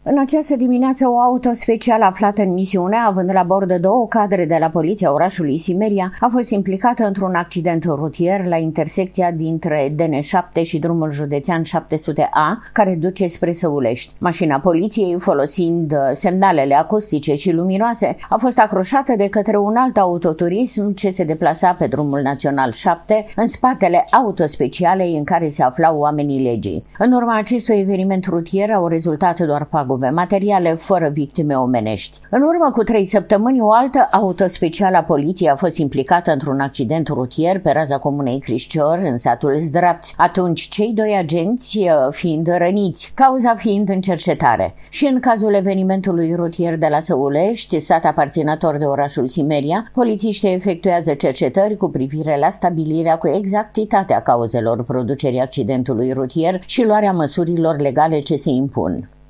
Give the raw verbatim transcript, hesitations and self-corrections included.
În această dimineață, o auto specială aflată în misiune, având la bord două cadre de la poliția orașului Simeria, a fost implicată într-un accident rutier la intersecția dintre D N șapte și drumul județean șapte sute A, care duce spre Săulești. Mașina poliției, folosind semnalele acustice și luminoase, a fost acroșată de către un alt autoturism ce se deplasa pe drumul național șapte, în spatele autospecialei în care se aflau oamenii legii. În urma acestui eveniment rutier au rezultat doar pagube materiale fără victime omenești. În urmă cu trei săptămâni, o altă autospecială a poliției a fost implicată într-un accident rutier pe raza comunei Crișcior, în satul Zdrapți, atunci cei doi agenți fiind răniți, cauza fiind în cercetare. Și în cazul evenimentului rutier de la Săulești, sat aparținător de orașul Simeria, polițiștii efectuează cercetări cu privire la stabilirea cu exactitatea cauzelor producerii accidentului rutier și luarea măsurilor legale ce se impun.